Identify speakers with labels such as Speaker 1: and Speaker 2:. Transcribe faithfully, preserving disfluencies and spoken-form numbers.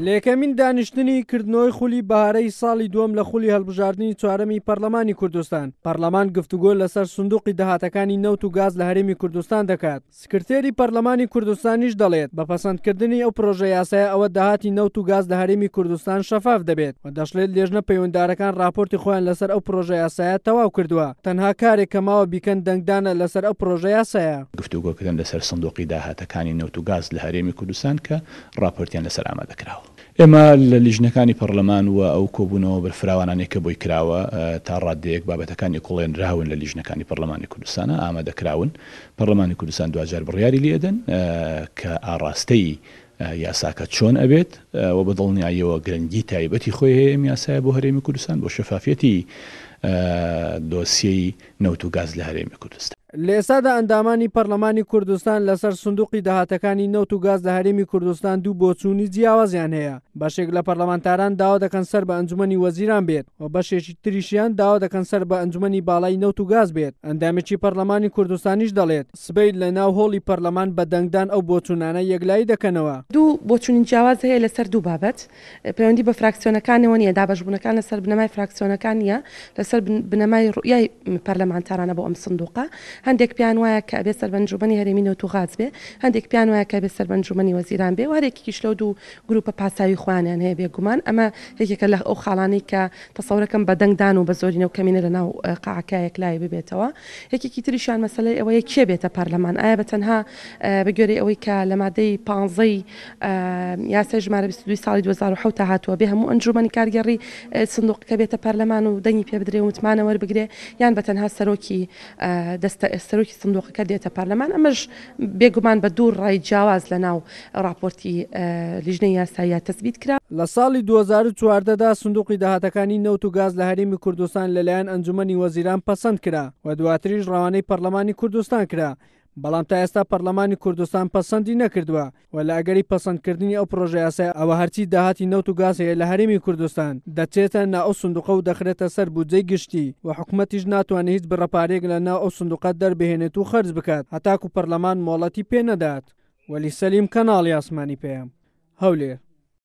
Speaker 1: لە یەکەمین دانیشتنی کردنەوەی خولی بەهارەی ساڵی دووەم لە خولی هەڵبژاردننی چوارەمی پەرلەمانی کوردستان پەرلەمان گفتوگۆ لەسەر سندوقی داهاتەکانی نەوت و گاز لە هەرێمی کوردستان دەکات. سکرتێری پەرلەمانی کوردستانیش دەڵێت بە پەسەندکردنی ئەو پرۆژە یاسایە ئەوە داهاتی نەوت و گاز لە هەرێمی کوردستان شەفاف دەبێت و دەشڵێت لێژنە پەیوەنددارەکان راپۆرتی خۆیان لەسەر ئەو پرۆژە یاسایە تەواو کردووە. تەنها کارێک کە ماوە بیکەن دەنگدانە لەسەر ئەو پرۆژە یاسایە.
Speaker 2: گفتوگۆکردن لەسەر سندوقی داهاتەکانی نەوت و گاز لە هەرێمی کوردستان کە راپۆرتیان لەسەر ئامادەکراوە. ئێمە لە لیژنەکانی پەرلەمان و ئەو کۆبوونەوە بەرفراوانانێک کە بۆی کراوە تا ڕادەیەک بابەتەکانی کۆڵێنراون لە لیژنەکانی پەرلەمانی کوردستانە ئامادەکراون. پەرلەمانی کوردستان دوجار بڕیاری لێدەن کە ئاڕاستەی یاساکە چۆن ئەبێت و بە دڵنیاییەوە گرنگی تایبەتی خۆی هەیە ئەم یاسایە بۆ هەرێمی کوردستان بۆ شەفافیەتی دۆسیەی نەوت و گاز لە هەرێمی کوردستان.
Speaker 1: لە ئێستادا ئەندامانی پەرلەمانی کوردستان لەسەر سندوقی داهاتەکانی نەوت و گاز لە هەرێمی کوردستان دوو بۆچوونی جیاوازیان هەیە. بەشێک لە پەرلەمانتاران داوا دەکەن سەر بە ئەنجومەنی وەزیران بێت و بەشێکی تریشیان داوا دەکەن سەر بە ئەنجومەنی باڵای نەوت و گاز بێت. ئەندامێکی پەرلەمانی کوردستانیش دەڵێت سبەی لە ناو هۆڵی پەرلەمان بە دەنگدان ئەو بۆچوونانە یەکلایی دەکەنەوە.
Speaker 3: دوو بۆچوونی جیاواز هەیە لەسەر دوو بابەت پەیوەندی بە فراکسیۆنەکانەوە نیە، دابەشبوونەکان لەسەر بنەمای فراکسیۆنەکان نیە، لەسەر بنەمای ڕوئیای پەرلەمانتارانە بۆ ئەم سندوقە. هەندێک پیان وایە کە ئەبێ سەربەنجومەنی هەرێمی نەوت و گاز بێ، هەندێک پیان وایە کە ئەبێ سەربەنجومەنی وەزیران بێ و هەرێکیش لەو دوو گروپە پاساوی خۆیانیان هەیە بێگومان. ئەمە یەکێکە لە ئەو خاڵانەی کە تەسەورەکەم بە دەنگدان و بە زۆرینە و کەمینە لە ناو قاعەکە یەکلای ببێتەوە. یەکێکی تریشیان مەسەلەی ئەوەیە کێ بێتە پەرلەمان، ئایا بەتەنها بەگوێرەی ئەوەی کە لە مادەی پانزەی یاسای ژمارە بیست و دوو ساڵی دوو هەزار و حەوت هاتووە بێ هەموو ئەنجومەنی کارگەڕی سندوقەکە بێتە پەرلەمان و دەنگی پێ بدرێ و متمانە وەربگرێ، یان بەتەنها سەرۆکی دەستە سەرۆکی سندوقەکە دێتە پەرلەمان. ئەمەش بێگومان بە دوو ڕای جیاواز لە ناو راپۆرتی لیژنەی یاساییە تەثبیت کرا.
Speaker 1: لە ساڵی دوو هەزار و چواردەدا سندوقی داهاتەکانی نەوت و گاز لە هەرێمی کوردستان لەلایەن ئەنجومەنی وەزیران پەسەند کرا و دواتریش ڕەوانەی پەرلەمانی کوردستان کرا. بەڵام تا ئێستا پەرلەمانی کوردستان پەسەندی نەکردووە و لە ئەگەری پەسەندکردنی ئەو پرۆژە یاسای ئەوە هەرچی داهاتی نەوت و گاز هەیە لە هەرێمی کوردستان دەچێتە ناو ئەو سندوقە و دەخرێتە سەر بودجەی گشتی و حکوومەتیش ناتوانێت هیچ بڕەپارێک لە ناو ئەو سندوقە دەربهێنێت و خەرج بکات هەتاکو پەرلەمان مۆڵەتی پێ نەدات. وەلی سەلیم کەناڵی ئاسمانی پێیان هەولێر.